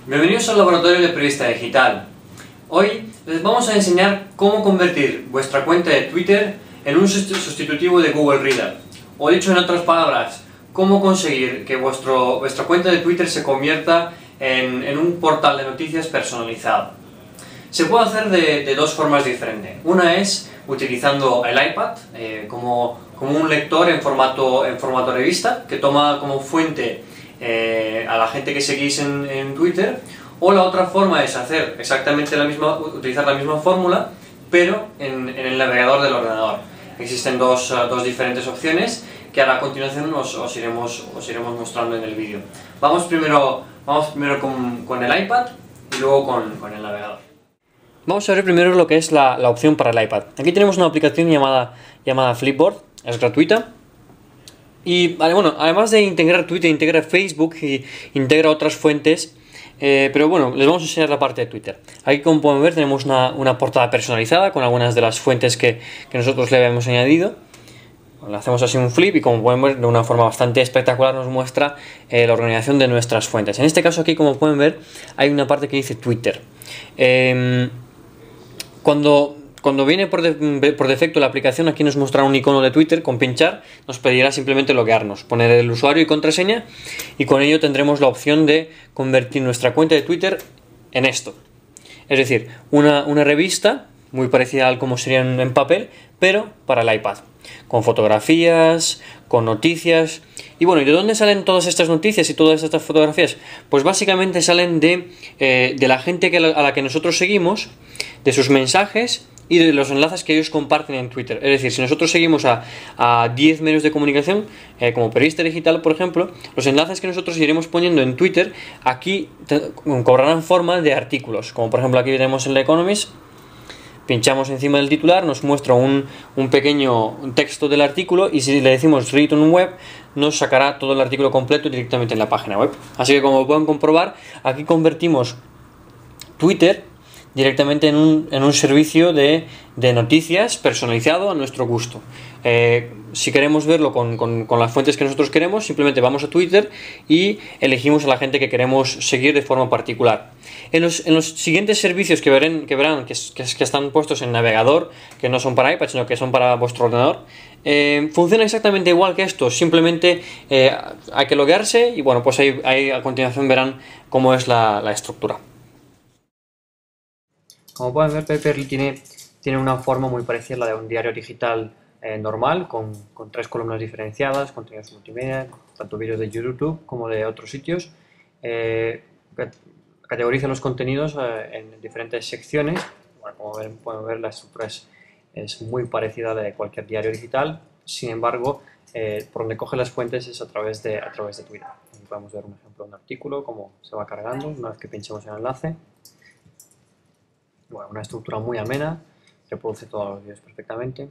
Bienvenidos al laboratorio de periodista digital. Hoy les vamos a enseñar cómo convertir vuestra cuenta de Twitter en un sustitutivo de Google Reader. O dicho en otras palabras, cómo conseguir que vuestra cuenta de Twitter se convierta en un portal de noticias personalizado. Se puede hacer de dos formas diferentes. Una es utilizando el iPad como un lector en formato revista, que toma como fuente a la gente que seguís en Twitter, o la otra forma es hacer exactamente utilizar la misma fórmula, pero en el navegador del ordenador. Existen dos diferentes opciones que ahora a continuación os iremos mostrando en el vídeo. Vamos primero con el iPad y luego con el navegador. Vamos a ver primero lo que es la opción para el iPad. Aquí tenemos una aplicación llamada Flipboard, es gratuita. Y bueno, además de integrar Twitter, integra Facebook y integra otras fuentes. Pero bueno, les vamos a enseñar la parte de Twitter. Aquí, como pueden ver, tenemos una portada personalizada con algunas de las fuentes que nosotros le habíamos añadido. Le hacemos así un flip y, como pueden ver, de una forma bastante espectacular nos muestra la organización de nuestras fuentes. En este caso aquí, como pueden ver, hay una parte que dice Twitter. Cuando viene por defecto la aplicación, aquí nos mostrará un icono de Twitter. Con pinchar nos pedirá simplemente loguearnos, poner el usuario y contraseña, y con ello tendremos la opción de convertir nuestra cuenta de Twitter en esto. Es decir, una revista muy parecida al como sería en papel, pero para el iPad, con fotografías, con noticias. Y bueno, ¿y de dónde salen todas estas noticias y todas estas fotografías? Pues básicamente salen de la gente a la que nosotros seguimos, de sus mensajes y de los enlaces que ellos comparten en Twitter. Es decir, si nosotros seguimos a 10 medios de comunicación, como Periodista Digital, por ejemplo, los enlaces que nosotros iremos poniendo en Twitter, aquí cobrarán forma de artículos. Como por ejemplo aquí tenemos en The Economist, pinchamos encima del titular, nos muestra un pequeño texto del artículo, y si le decimos Read on Web, nos sacará todo el artículo completo directamente en la página web. Así que, como pueden comprobar, aquí convertimos Twitter directamente en un servicio de noticias personalizado a nuestro gusto. Si queremos verlo con las fuentes que nosotros queremos, simplemente vamos a Twitter y elegimos a la gente que queremos seguir de forma particular. En los siguientes servicios que verán que están puestos en navegador, que no son para iPad, sino que son para vuestro ordenador, funciona exactamente igual que esto. Simplemente hay que loguearse y bueno, pues ahí a continuación verán cómo es la estructura. Como pueden ver, Paper.li tiene una forma muy parecida a la de un diario digital normal, con 3 columnas diferenciadas, contenidos multimedia, tanto vídeos de YouTube como de otros sitios. Categoriza los contenidos en diferentes secciones. Bueno, como pueden ver, la estructura es muy parecida a la de cualquier diario digital. Sin embargo, por donde coge las fuentes es a través de Twitter. Aquí podemos ver un ejemplo de un artículo, cómo se va cargando una vez que pinchemos en el enlace. Bueno, una estructura muy amena, reproduce todos los vídeos perfectamente.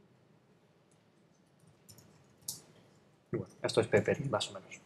Y bueno, esto es Paper.li, más o menos.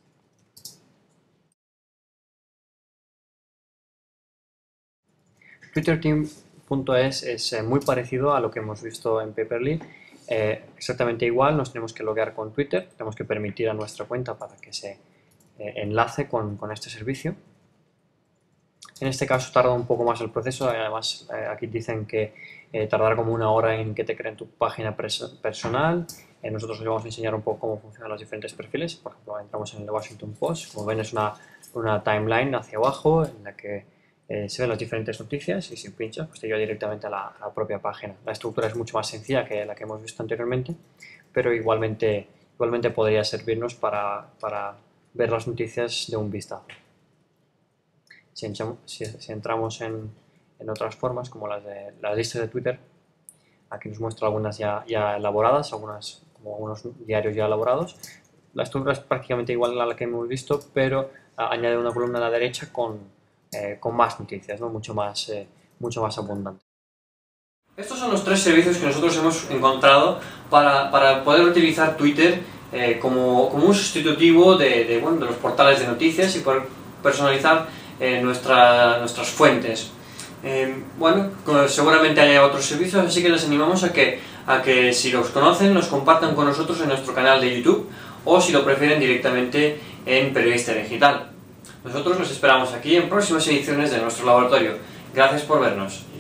TwitterTeam.es es muy parecido a lo que hemos visto en Paper.li. Exactamente igual, nos tenemos que loguear con Twitter, tenemos que permitir a nuestra cuenta para que se enlace con este servicio. En este caso tarda un poco más el proceso, además aquí dicen que tardará como 1 hora en que te creen tu página personal. Nosotros os vamos a enseñar un poco cómo funcionan los diferentes perfiles. Por ejemplo, entramos en el Washington Post, como ven es una timeline hacia abajo en la que se ven las diferentes noticias, y si pinchas pues te lleva directamente a la propia página. La estructura es mucho más sencilla que la que hemos visto anteriormente, pero igualmente podría servirnos para ver las noticias de un vistazo. Si entramos en otras formas, como las listas de Twitter, aquí nos muestra algunas ya elaboradas, como algunos diarios ya elaborados. La estructura es prácticamente igual a la que hemos visto, pero añade una columna a la derecha con más noticias, ¿no? mucho más abundante. Estos son los 3 servicios que nosotros hemos encontrado para poder utilizar Twitter como un sustitutivo de los portales de noticias y poder personalizar nuestras fuentes. Bueno, seguramente haya otros servicios, así que les animamos a que si los conocen, los compartan con nosotros en nuestro canal de YouTube, o si lo prefieren directamente en Periodista Digital. Nosotros los esperamos aquí en próximas ediciones de nuestro laboratorio. Gracias por vernos.